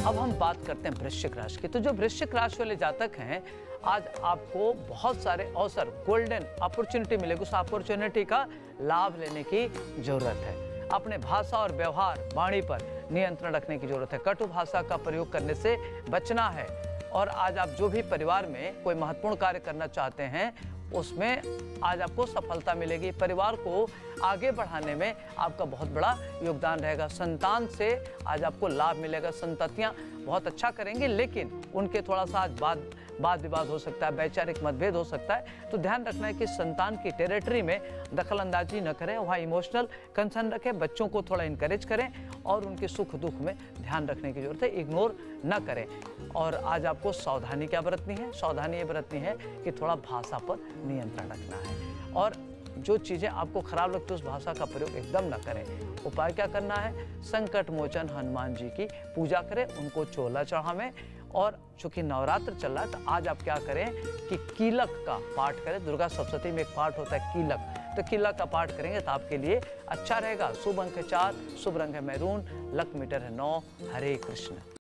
अब हम बात करते हैं वृश्चिक राशि की। तो जो वृश्चिक राशि वाले जातक हैं, आज आपको बहुत सारे अवसर, गोल्डन अपॉर्चुनिटी मिलेगी। उस अपॉर्चुनिटी का लाभ लेने की जरूरत है। अपने भाषा और व्यवहार, वाणी पर नियंत्रण रखने की जरूरत है। कटु भाषा का प्रयोग करने से बचना है। और आज आप जो भी परिवार में कोई महत्वपूर्ण कार्य करना चाहते हैं, उसमें आज आपको सफलता मिलेगी। परिवार को आगे बढ़ाने में आपका बहुत बड़ा योगदान रहेगा। संतान से आज आपको लाभ मिलेगा। संततियां बहुत अच्छा करेंगे, लेकिन उनके थोड़ा सा आज वाद विवाद हो सकता है, वैचारिक मतभेद हो सकता है। तो ध्यान रखना है कि संतान की टेरिटरी में दखल अंदाजी न करें, वहाँ इमोशनल कंसर्न रखें, बच्चों को थोड़ा इंकरेज करें और उनके सुख दुख में ध्यान रखने की जरूरत है, इग्नोर न करें। और आज आपको सावधानी क्या बरतनी है? सावधानी ये बरतनी है कि थोड़ा भाषा पर नियंत्रण रखना है और जो चीज़ें आपको खराब लगती है उस भाषा का प्रयोग एकदम न करें। उपाय क्या करना है? संकट मोचन हनुमान जी की पूजा करें, उनको चोला चढ़ावें। और चूंकि नवरात्र चल रहा है तो आज आप क्या करें कि कीलक का पाठ करें। दुर्गा सप्तशती में एक पाठ होता है कीलक, तो कीलक का पाठ करेंगे तो आपके लिए अच्छा रहेगा। शुभ अंक है 4, शुभ रंग है मैरून, लक मीटर है 9। हरे कृष्ण।